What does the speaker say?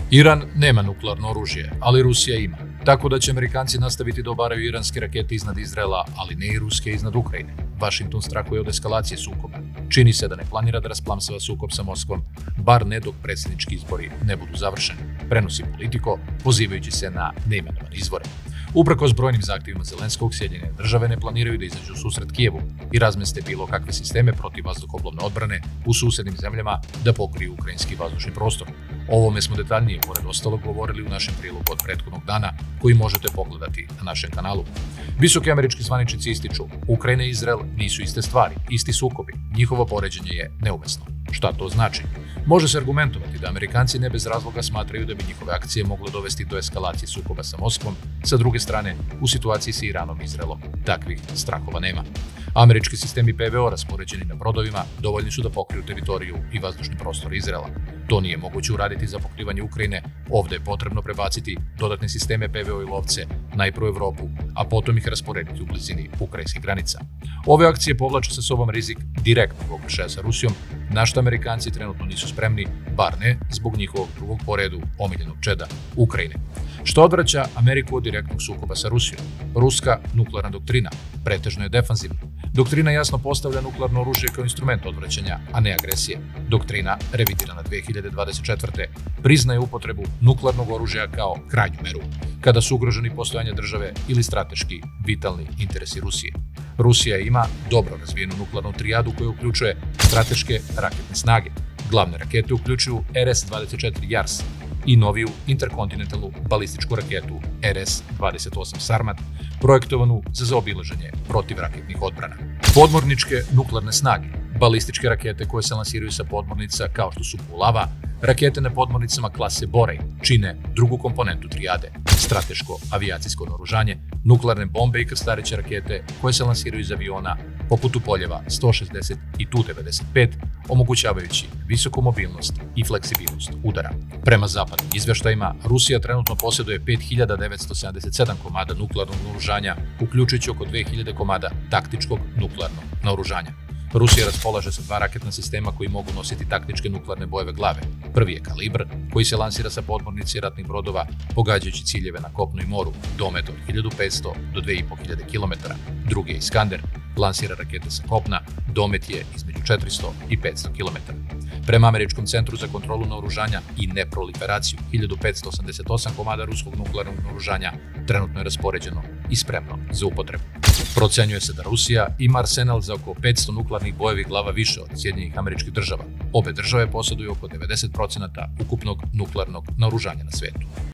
Iran nema nuklearno oružje, ali Rusija ima. Tako da će Amerikanci nastaviti da obaraju iranske rakete iznad Izraela, ali ne i ruske iznad Ukrajine. Washington strahuje od eskalacije sukoba. Čini se da ne planira da rasplamsava sukob sa Moskvom, bar ne dok predsjednički izbori ne budu završeni, prenosi Politico, pozivajući se na neimenovane izvore. Uprkos brojnim zahtjevima Zelenskog, Sjedinjene države ne planiraju da izađu u susret Kijevu i razmeste bilo kakve sisteme protiv vazduhoplovne odbrane u susjednim zemljama da pokriju ukrajinski vazdušni prostor. O ovome smo detaljnije, pored ostalog, govorili u našem prilogu od prethodnog dana, koji možete pogledati na našem kanalu. Visoki američki zvaničnici ističu, Ukrajina i Izrael nisu iste stvari, isti sukobi, njihovo poređenje je neumesno. Šta to znači? Može se argumentovati da Amerikanci ne bez razloga smatraju da bi njihove akcije mogle dovesti do eskalacije sukoba sa Moskvom, sa druge strane, u situaciji sa Iranom i Izraelom takvih strahova nema. Američki sistemi PVO raspoređeni na brodovima dovoljni su da pokriju teritoriju i vazdušni prostor Izraela. To nije moguće uraditi za pokrivanje Ukrajine, ovdje je potrebno prebaciti dodatne sisteme PVO i lovce najprije u Evropu, a potom ih rasporediti u blizini ukrajinskih granica. Ove akcije povlače sa sobom rizik direktnog okršaja sa Rusijom, na što Amerikanci trenutno nisu spremni, bar ne zbog njihovog drugog po redu omiljenog čeda, Ukrajine. Što odvraća Ameriku od direktnog sukoba sa Rusijom? Ruska nuklearna doktrina pretežno je defanzivna. Doktrina jasno postavlja nuklearno oružje kao instrument odvraćanja, a ne agresije. Doktrina, revidirana 2024. priznaje upotrebu nuklearnog oružja kao krajnju meru, kada su ugroženi postojanje države ili strateški vitalni interesi Rusije. Rusija ima dobro razvijenu nuklearnu trijadu koja uključuje strateške raketne snage. Glavne rakete uključuju RS-24 JARS i noviju interkontinentalnu balističku raketu RS-28 Sarmat, projektovanu za zaobilaženje protivraketnih odbrana. Podmorničke nuklearne snage, balističke rakete koje se lansiraju sa podmornica kao što su Bulava, rakete na podmornicama klase Borej čine drugu komponentu trijade, strateško avijacijsko naoružanje, nuklearne bombe i krstareće rakete koje se lansiraju iz aviona poput Tupoljeva 160 i Tu-95, omogućavajući visoku mobilnost i fleksibilnost udara. Prema zapadnim izvještajima, Rusija trenutno posjeduje 5977 komada nuklearnog naoružanja, uključujući oko 2000 komada taktičkog nuklearnog naoružanja. Rusija raspolaže sa 2 raketna sistema koji mogu nositi taktičke nuklearne bojeve glave. Prvi je Kalibr, koji se lansira sa podmornice i ratnih brodova, pogađajući ciljeve na kopnu i moru, dometa od 1500 do 2500 km. Drugi je Iskander, lansira rakete sa kopna, domet je između 400 i 500 km. Prema Američkom centru za kontrolu naoružanja i neproliferaciju, 1588 komada ruskog nuklearnog naoružanja trenutno je raspoređeno i spremno za upotrebu. Procenjuje se da Rusija ima arsenal za oko 500 nuklearnih bojevih glava više od Sjedinjenih Američkih Država. Obe države posjeduju oko 90% ukupnog nuklearnog naoružanja na svijetu.